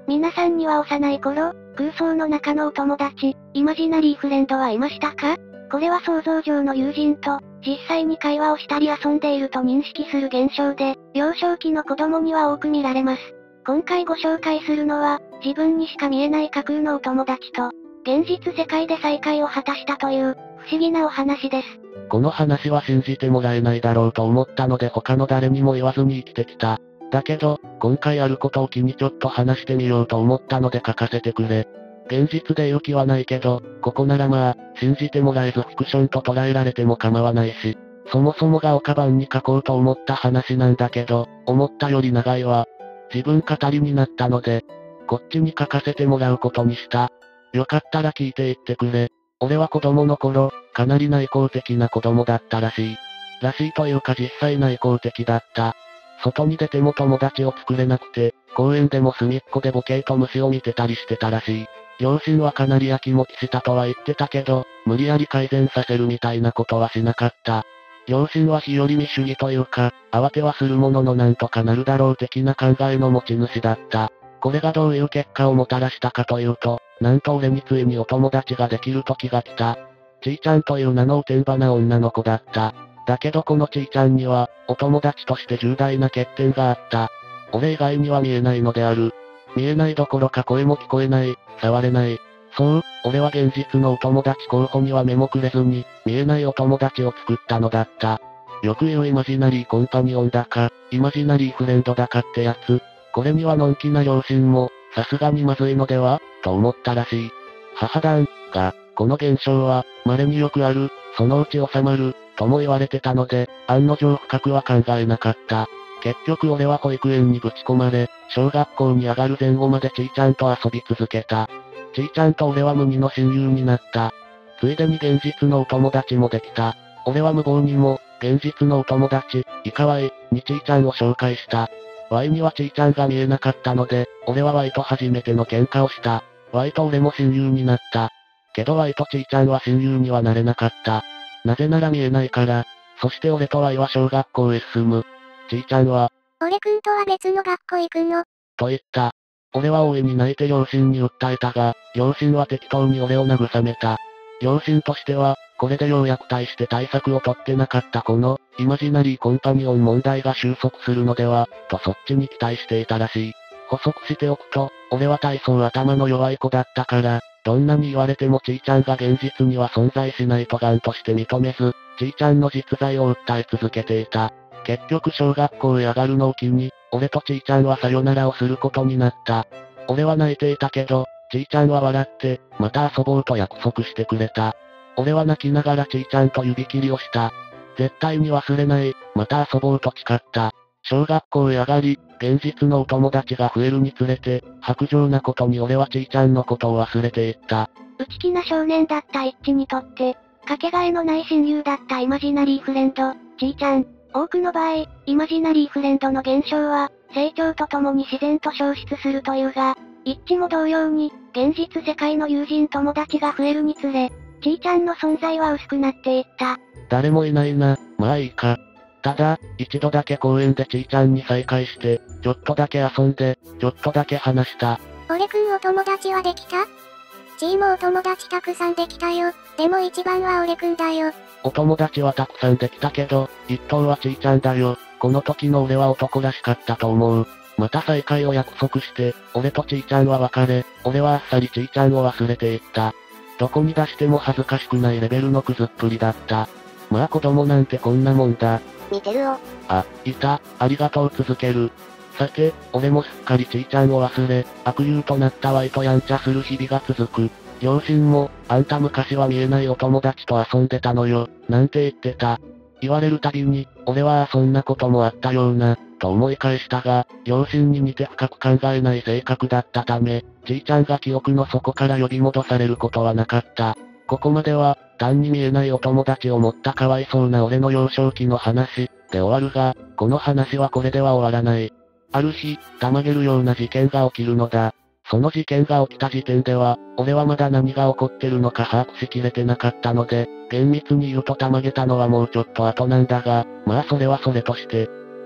皆さんには幼い頃、空想の中のお友達、イマジナリーフレンドはいましたか？これは想像上の友人と、実際に会話をしたり遊んでいると認識する現象で、幼少期の子供には多く見られます。今回ご紹介するのは、自分にしか見えない架空のお友達と、現実世界で再会を果たしたという、不思議なお話です。 この話は信じてもらえないだろうと思ったので他の誰にも言わずに生きてきた。だけど、今回あることを機にちょっと話してみようと思ったので書かせてくれ。現実で言う気はないけど、ここならまあ、信じてもらえずフィクションと捉えられても構わないし、そもそもが岡版に書こうと思った話なんだけど、思ったより長いわ。自分語りになったので、こっちに書かせてもらうことにした。よかったら聞いていってくれ。俺は子供の頃、かなり内向的な子供だったらしい。らしいというか実際内向的だった。外に出ても友達を作れなくて、公園でも隅っこでボケーと虫を見てたりしてたらしい。両親はかなりやきもきしたとは言ってたけど、無理やり改善させるみたいなことはしなかった。両親は日和見主義というか、慌てはするもののなんとかなるだろう的な考えの持ち主だった。これがどういう結果をもたらしたかというと、なんと俺についにお友達ができる時が来た。ちーちゃんという名のおてんばな女の子だった。だけどこのちーちゃんには、お友達として重大な欠点があった。俺以外には見えないのである。見えないどころか声も聞こえない、触れない。そう、俺は現実のお友達候補には目もくれずに、見えないお友達を作ったのだった。よく言うイマジナリーコンパニオンだか、イマジナリーフレンドだかってやつ。これにはのんきな両親も、さすがにまずいのではと思ったらしい。母団が、この現象は、稀によくある、そのうち収まる、とも言われてたので、案の定深くは考えなかった。結局俺は保育園にぶち込まれ、小学校に上がる前後までちーちゃんと遊び続けた。ちーちゃんと俺は無二の親友になった。ついでに現実のお友達もできた。俺は無謀にも、現実のお友達、イカワイ、にちーちゃんを紹介した。ワイにはちーちゃんが見えなかったので、俺はワイと初めての喧嘩をした。ワイと俺も親友になった。けどワイとちーちゃんは親友にはなれなかった。なぜなら見えないから。そして俺とワイは小学校へ進む。ちーちゃんは、 俺くんとは別の学校行くの？ と言った。俺は大いに泣いて両親に訴えたが、両親は適当に俺を慰めた。両親としては、これでようやく対して対策を取ってなかったこの、イマジナリーコンパニオン問題が収束するのでは、とそっちに期待していたらしい。補足しておくと、俺は体操頭の弱い子だったから、どんなに言われてもちーちゃんが現実には存在しないとガンとして認めず、ちーちゃんの実在を訴え続けていた。結局小学校へ上がるのを機に、俺とちーちゃんはさよならをすることになった。俺は泣いていたけど、ちーちゃんは笑って、また遊ぼうと約束してくれた。俺は泣きながらちーちゃんと指切りをした。絶対に忘れない、また遊ぼうと誓った。小学校へ上がり、現実のお友達が増えるにつれて、薄情なことに俺はちーちゃんのことを忘れていった。 内気な少年だった一致にとって、かけがえのない親友だったイマジナリーフレンド、ちーちゃん。多くの場合、イマジナリーフレンドの現象は、成長とともに自然と消失するというが、一致も同様に、現実世界の友人友達が増えるにつれ、ちーちゃんの存在は薄くなっていった。 誰もいないな、まあいいか。ただ、一度だけ公園でちーちゃんに再会して、ちょっとだけ遊んで、ちょっとだけ話した。 俺くんお友達はできた？ちーもお友達たくさんできたよ。でも一番は俺くんだよ。 お友達はたくさんできたけど、一等はちーちゃんだよ。この時の俺は男らしかったと思う。また再会を約束して、俺とちーちゃんは別れ、俺はあっさりちーちゃんを忘れていった。どこに出しても恥ずかしくないレベルのクズっぷりだった。まあ子供なんてこんなもんだ。 見てるよ。 あ、いた、ありがとう続ける。さて、俺もすっかりちーちゃんを忘れ、悪友となったワイとやんちゃする日々が続く。両親も、あんた昔は見えないお友達と遊んでたのよ、なんて言ってた。言われるたびに、俺はそんなこともあったような、と思い返したが、両親に似て深く考えない性格だったため、ちーちゃんが記憶の底から呼び戻されることはなかった。ここまでは、単に見えないお友達を持ったかわいそうな俺の幼少期の話、で終わるが、この話はこれでは終わらない。ある日、たまげるような事件が起きるのだ。その事件が起きた時点では、俺はまだ何が起こってるのか把握しきれてなかったので、厳密に言うとたまげたのはもうちょっと後なんだが、まあそれはそれとして。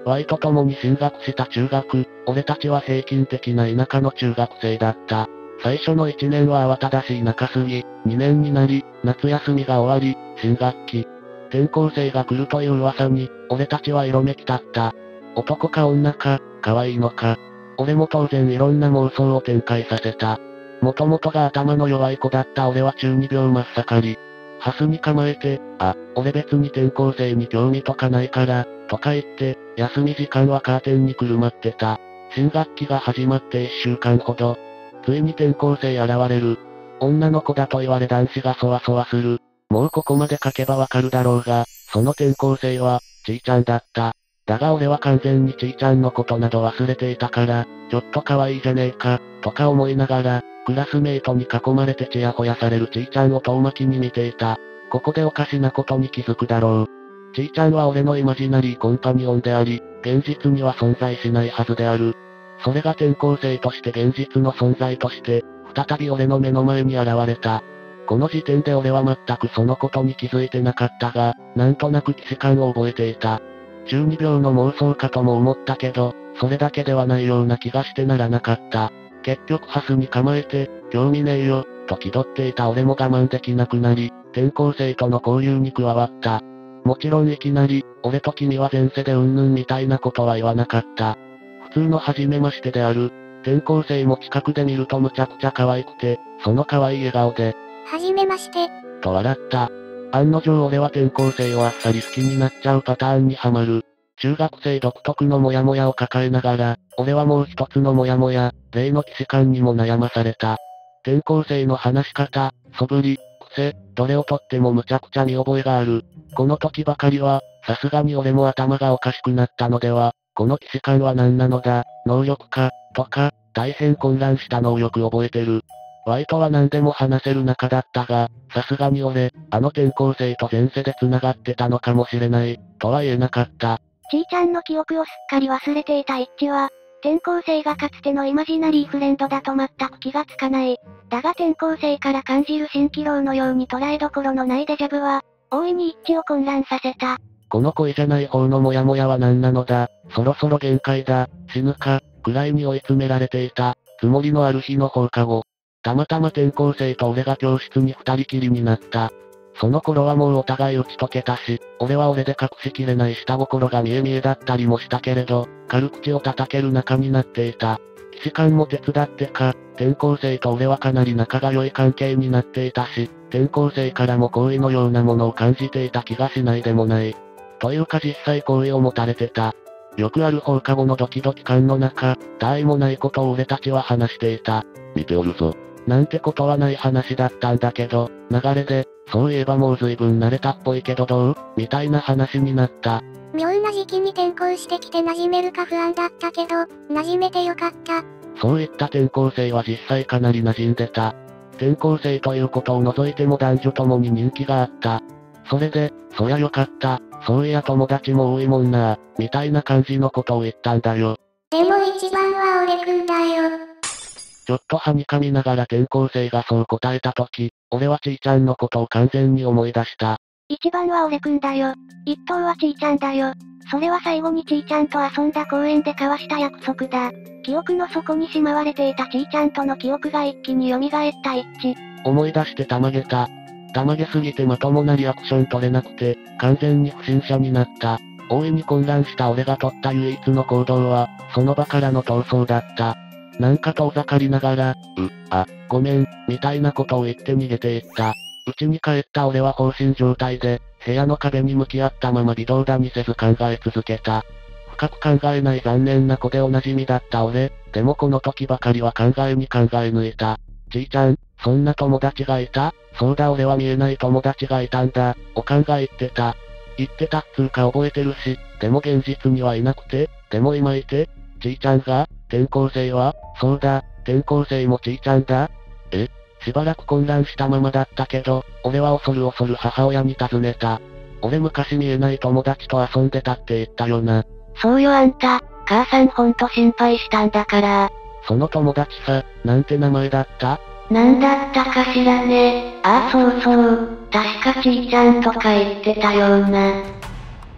Y と共に進学した中学、俺たちは平均的な田舎の中学生だった。最初の1年は慌ただしい中過ぎ、2年になり、夏休みが終わり、新学期。転校生が来るという噂に、俺たちは色めき立った。男か女か、可愛いのか。俺も当然いろんな妄想を展開させた。もともとが頭の弱い子だった俺は中二病真っ盛り。ハスに構えて、俺別に転校生に興味とかないから、とか言って、休み時間はカーテンにくるまってた。新学期が始まって1週間ほど。ついに転校生現れる。女の子だと言われ男子がそわそわする。もうここまで書けばわかるだろうが、その転校生は、ちーちゃんだった。だが俺は完全にちーちゃんのことなど忘れていたから、ちょっと可愛いじゃねえか、とか思いながら、クラスメイトに囲まれてちやほやされるちーちゃんを遠巻きに見ていた。ここでおかしなことに気づくだろう。ちーちゃんは俺のイマジナリーコンパニオンであり、現実には存在しないはずである。それが転校生として現実の存在として、再び俺の目の前に現れた。この時点で俺は全くそのことに気づいてなかったが、なんとなく既視感を覚えていた。中二病の妄想かとも思ったけど、それだけではないような気がしてならなかった。結局ハスに構えて、興味ねえよ、と気取っていた俺も我慢できなくなり、転校生との交流に加わった。もちろんいきなり、俺と君は前世でうんぬんみたいなことは言わなかった。普通の初めましてである。転校生も近くで見るとむちゃくちゃ可愛くて、その可愛い笑顔で、 はじめまして。 と笑った。案の定俺は転校生をあっさり好きになっちゃうパターンにはまる。中学生独特のモヤモヤを抱えながら、俺はもう一つのモヤモヤ、例の既視感にも悩まされた。転校生の話し方、素振り、癖、どれをとってもむちゃくちゃ見覚えがある。この時ばかりは、さすがに俺も頭がおかしくなったのでは、この既視感は何なのだ、能力か、とか、大変混乱したのをよく覚えてる。Y とは何でも話せる仲だったが、さすがに俺、あの転校生と前世で繋がってたのかもしれない、とは言えなかった。 ちーちゃんの記憶をすっかり忘れていた一致は、転校生がかつてのイマジナリーフレンドだと全く気がつかない。だが転校生から感じる蜃気楼のように捉えどころのないデジャブは、大いに一致を混乱させた。 この恋じゃない方のモヤモヤは何なのだ、そろそろ限界だ、死ぬか、くらいに追い詰められていた、つもりのある日の放課後。たまたま転校生と俺が教室に二人きりになった。その頃はもうお互い打ち解けたし、俺は俺で隠しきれない下心が見え見えだったりもしたけれど、軽口を叩ける仲になっていた。既視感も手伝ってか、転校生と俺はかなり仲が良い関係になっていたし、転校生からも好意のようなものを感じていた気がしないでもない。というか実際好意を持たれてた。よくある放課後のドキドキ感の中、他愛もないことを俺たちは話していた。見ておるぞ。なんてことはない話だったんだけど、流れで、そういえばもう随分慣れたっぽいけどどうみたいな話になった。 妙な時期に転校してきて馴染めるか不安だったけど、馴染めてよかった。 そういった転校生は実際かなり馴染んでた。転校生ということを除いても男女ともに人気があった。それで、そりゃよかった、そういや友達も多いもんなみたいな感じのことを言ったんだよ。 でも一番は俺くんだよ。 ちょっとはにかみながら転校生がそう答えたとき、俺はちーちゃんのことを完全に思い出した。 一番は俺くんだよ。一等はちーちゃんだよ。それは最後にちーちゃんと遊んだ公園で交わした約束だ。記憶の底にしまわれていたちーちゃんとの記憶が一気に蘇った一致。 思い出してたまげた。たまげすぎてまともなリアクション取れなくて、完全に不審者になった。大いに混乱した俺が取った唯一の行動は、その場からの逃走だった。なんか遠ざかりながら、ごめん、みたいなことを言って逃げていった。家に帰った俺は放心状態で、部屋の壁に向き合ったまま微動だにせず考え続けた。深く考えない残念な子でおなじみだった俺、でもこの時ばかりは考えに考え抜いた。ちーちゃん、そんな友達がいた？そうだ俺は見えない友達がいたんだ、おかんが言ってた。言ってたっつうか覚えてるし、でも現実にはいなくて、でも今いて、ちーちゃんが、転校生は、そうだ、転校生もちーちゃんだ。しばらく混乱したままだったけど、俺は恐る恐る母親に尋ねた。俺昔見えない友達と遊んでたって言ったよな。 そうよあんた、母さんほんと心配したんだから。 その友達さ、なんて名前だった？ なんだったかしらね。ああそうそう、確かちーちゃんとか言ってたような。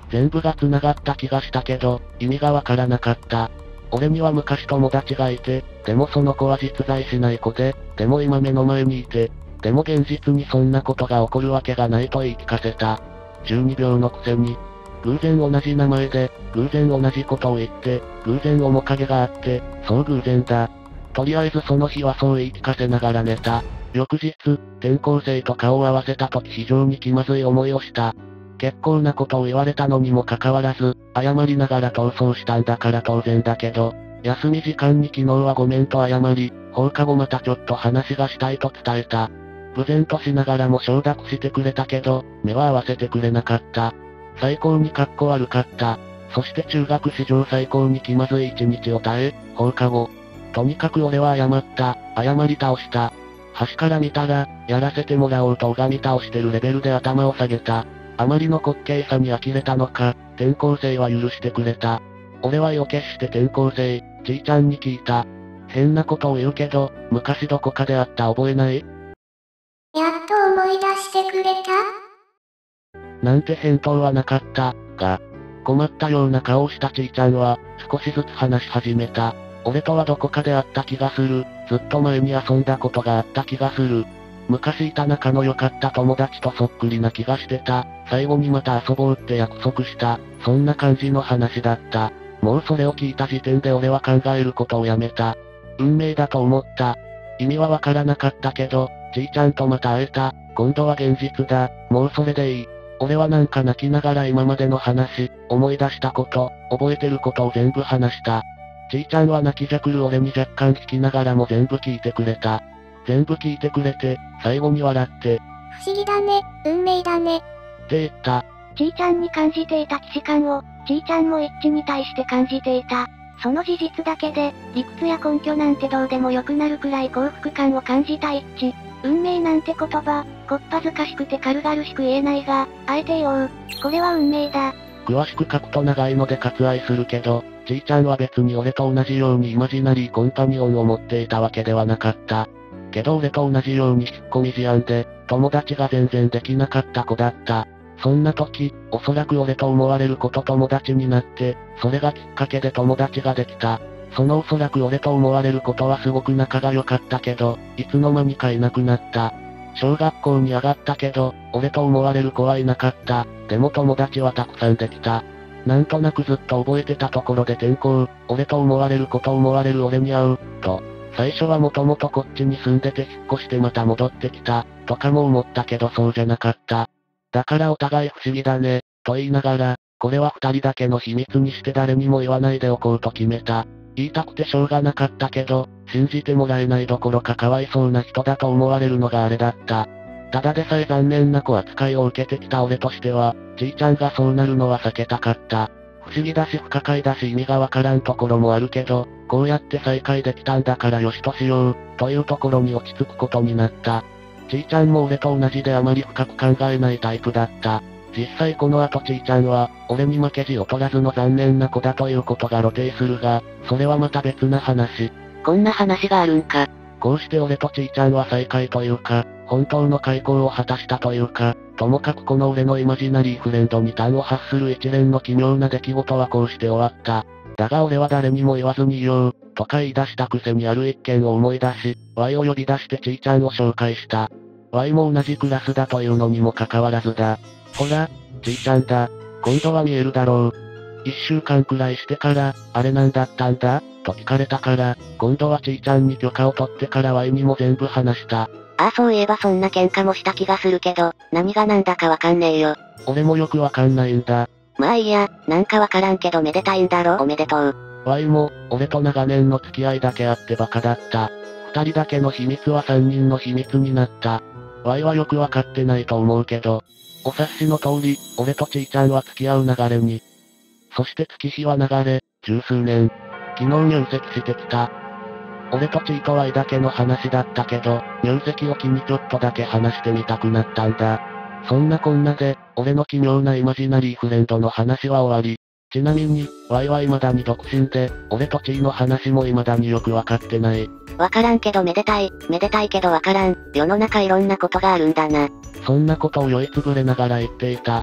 全部が繋がった気がしたけど、意味がわからなかった。俺には昔友達がいて、でもその子は実在しない子で、でも今目の前にいて、でも現実にそんなことが起こるわけがないと言い聞かせた。12秒のくせに、偶然同じ名前で、偶然同じことを言って、偶然面影があって、そう偶然だ。とりあえずその日はそう言い聞かせながら寝た。翌日、転校生と顔を合わせた時非常に気まずい思いをした。結構なことを言われたのにもかかわらず、謝りながら逃走したんだから当然だけど、休み時間に昨日はごめんと謝り、放課後またちょっと話がしたいと伝えた。無然としながらも承諾してくれたけど、目は合わせてくれなかった。最高にかっこ悪かった。そして中学史上最高に気まずい一日を耐え、放課後。とにかく俺は謝った、謝り倒した。端から見たら、やらせてもらおうと拝み倒してるレベルで頭を下げた。あまりの滑稽さに呆れたのか、転校生は許してくれた。俺は意を決して転校生、ちいちゃんに聞いた。変なことを言うけど、昔どこかで会った覚えない？ やっと思い出してくれた？ なんて返答はなかった、が、困ったような顔をしたちいちゃんは、少しずつ話し始めた。俺とはどこかで会った気がする。ずっと前に遊んだことがあった気がする。昔いた仲の良かった友達とそっくりな気がしてた。最後にまた遊ぼうって約束した。そんな感じの話だった。もうそれを聞いた時点で俺は考えることをやめた。運命だと思った。意味はわからなかったけど、ちいちゃんとまた会えた。今度は現実だ。もうそれでいい。俺はなんか泣きながら今までの話、思い出したこと、覚えてることを全部話した。ちいちゃんは泣きじゃくる俺に若干聞きながらも全部聞いてくれた。全部聞いてくれて、最後に笑って。 不思議だね、運命だね。 って言った。 ちいちゃんに感じていた既視感を、ちいちゃんも一致に対して感じていた。その事実だけで、理屈や根拠なんてどうでもよくなるくらい幸福感を感じた一致。運命なんて言葉、こっぱずかしくて軽々しく言えないが、あえて言おう。これは運命だ。 詳しく書くと長いので割愛するけど、ちいちゃんは別に俺と同じようにイマジナリーコンパニオンを持っていたわけではなかった。けど俺と同じように引っ込み思案で、友達が全然できなかった子だった。そんな時、おそらく俺と思われる子と友達になって、それがきっかけで友達ができた。そのおそらく俺と思われることはすごく仲が良かったけど、いつの間にかいなくなった。小学校に上がったけど、俺と思われる子はいなかった。でも友達はたくさんできた。なんとなくずっと覚えてたところで転校、俺と思われる子と思われる俺に会う、と。最初はもともとこっちに住んでて引っ越してまた戻ってきた、とかも思ったけどそうじゃなかった。だからお互い不思議だね、と言いながら、これは二人だけの秘密にして誰にも言わないでおこうと決めた。言いたくてしょうがなかったけど、信じてもらえないどころかかわいそうな人だと思われるのがあれだった。ただでさえ残念な子扱いを受けてきた俺としては、ちいちゃんがそうなるのは避けたかった。不思議だし不可解だし意味がわからんところもあるけど、こうやって再会できたんだからよしとしよう、というところに落ち着くことになった。ちいちゃんも俺と同じであまり深く考えないタイプだった。実際この後ちいちゃんは、俺に負けじ劣らずの残念な子だということが露呈するが、それはまた別な話。 こんな話があるんか。 こうして俺とちいちゃんは再会というか、本当の開口を果たしたというか、ともかくこの俺のイマジナリーフレンドに端を発する一連の奇妙な出来事はこうして終わった。だが俺は誰にも言わずにいよう、とか言い出したくせにある一件を思い出し、Y を呼び出してちいちゃんを紹介した。Y も同じクラスだというのにもかかわらずだ。ほら、ちいちゃんだ。今度は見えるだろう。1週間くらいしてから、あれなんだったんだと聞かれたから、今度はちいちゃんに許可を取ってから Y にも全部話した。 ああそういえばそんな喧嘩もした気がするけど、何がなんだかわかんねえよ。 俺もよくわかんないんだ。 まあいいや、なんかわからんけどめでたいんだろ。おめでとう。 Y も、俺と長年の付き合いだけあってバカだった。二人だけの秘密は三人の秘密になった。Y はよくわかってないと思うけど、お察しの通り、俺とちいちゃんは付き合う流れに。そして月日は流れ、十数年。昨日入籍してきた。俺とちいと Y だけの話だったけど、入籍を機にちょっとだけ話してみたくなったんだ。そんなこんなで、俺の奇妙なイマジナリーフレンドの話は終わり。ちなみに、Y は未だに独身で、俺とちいの話も未だによくわかってない。 わからんけどめでたいけどわからん。世の中いろんなことがあるんだな。 そんなことを酔いつぶれながら言っていた。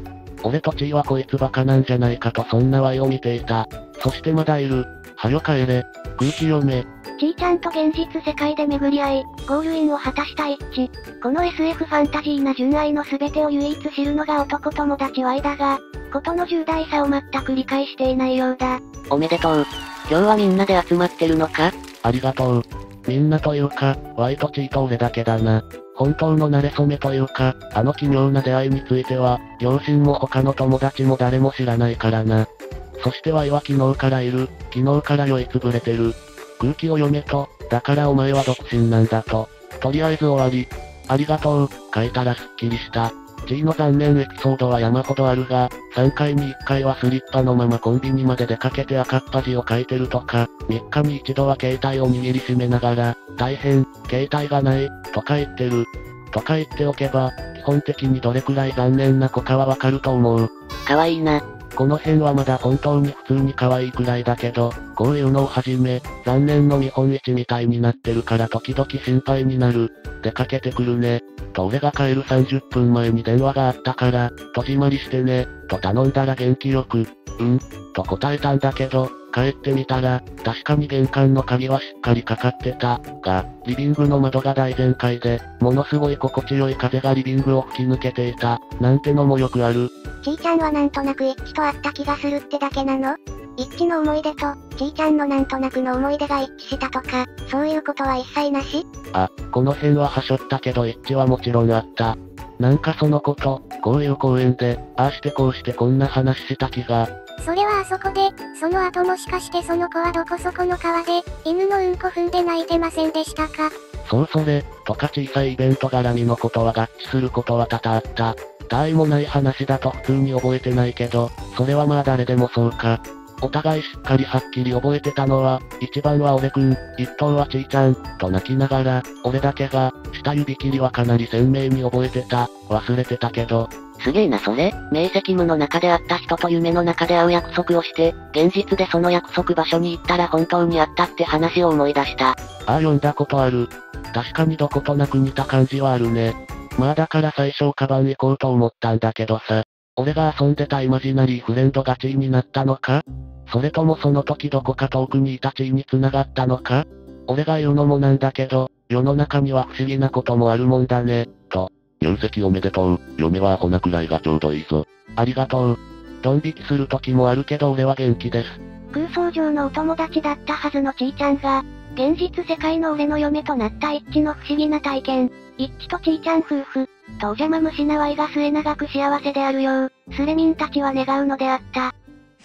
俺とちーはこいつバカなんじゃないかとそんなワイを見ていた。そしてまだいる。はよ帰れ。空気読め。 ちーちゃんと現実世界で巡り合い、ゴールインを果たした一致。この SF ファンタジーな純愛の全てを唯一知るのが男友達 Y だが、ことの重大さを全く理解していないようだ。 おめでとう。今日はみんなで集まってるのか？ ありがとう。みんなというか、Y とちーと俺だけだな。本当の馴れ初めというか、あの奇妙な出会いについては、両親も他の友達も誰も知らないからな。そして Y は昨日からいる。昨日から酔いつぶれてる。空気を読めと、だからお前は独身なんだと。とりあえず終わり。ありがとう、書いたらすっきりした。ちーの残念エピソードは山ほどあるが、3回に1回はスリッパのままコンビニまで出かけて赤っ端を書いてるとか、3日に1度は携帯を握りしめながら、大変、携帯がない、とか言ってる。とか言っておけば、基本的にどれくらい残念な子かはわかると思う。 かわいいな。 この辺はまだ本当に普通に可愛いくらいだけど、こういうのをはじめ、残念の見本市みたいになってるから時々心配になる。出かけてくるね。と俺が帰る30分前に電話があったから、戸締まりしてね、と頼んだら元気よく、と答えたんだけど、帰ってみたら、確かに玄関の鍵はしっかりかかってた、が、リビングの窓が大全開で、ものすごい心地よい風がリビングを吹き抜けていた、なんてのもよくある。 ちーちゃんはなんとなく一致とあった気がするってだけなの？一致の思い出と、ちーちゃんのなんとなくの思い出が一致したとか、そういうことは一切なし？ あ、この辺ははしょったけど一致はもちろんあった。なんかそのこと、こういう公園で、ああしてこうしてこんな話した気が。 それはあそこで、その後もしかしてその子はどこそこの川で、犬のうんこ踏んで泣いてませんでしたか？ そうそれ、とか小さいイベント絡みのことは合致することは多々あった。他愛もない話だと普通に覚えてないけど、それはまあ誰でもそうか。お互いしっかりはっきり覚えてたのは、1番は俺くん、1等はちーちゃん、と泣きながら、俺だけが、下指切りはかなり鮮明に覚えてた、忘れてたけど。 すげえなそれ、明晰夢の中で会った人と夢の中で会う約束をして、現実でその約束場所に行ったら本当にあったって話を思い出した。ああ読んだことある。確かにどことなく似た感じはあるね。まあだから最初カバン行こうと思ったんだけどさ。俺が遊んでたイマジナリーフレンドがチーになったのか？それともその時どこか遠くにいたチーに繋がったのか？俺が言うのもなんだけど、世の中には不思議なこともあるもんだね、と。 入籍おめでとう。嫁はアホなくらいがちょうどいいぞ。 ありがとう。ドン引きする時もあるけど俺は元気です。 空想上のお友達だったはずのちーちゃんが、現実世界の俺の嫁となった一致の不思議な体験。一致とちーちゃん夫婦、とお邪魔虫な Y が末永く幸せであるよう、スレミンたちは願うのであった。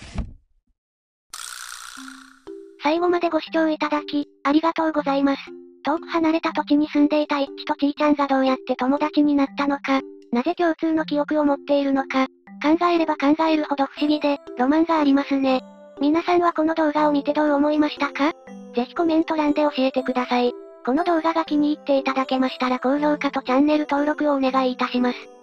最後までご視聴いただき、ありがとうございます。遠く離れた土地に住んでいた一致とちーちゃんがどうやって友達になったのか、なぜ共通の記憶を持っているのか、考えれば考えるほど不思議で、ロマンがありますね。皆さんはこの動画を見てどう思いましたか？ぜひコメント欄で教えてください。この動画が気に入っていただけましたら高評価とチャンネル登録をお願いいたします。